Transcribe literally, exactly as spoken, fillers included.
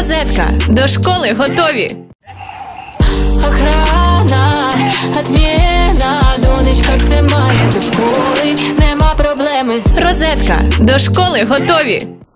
Розетка. До школи готові. Охрана, отмена, донечка все має. До школи нема проблеми. Розетка. До школи готові.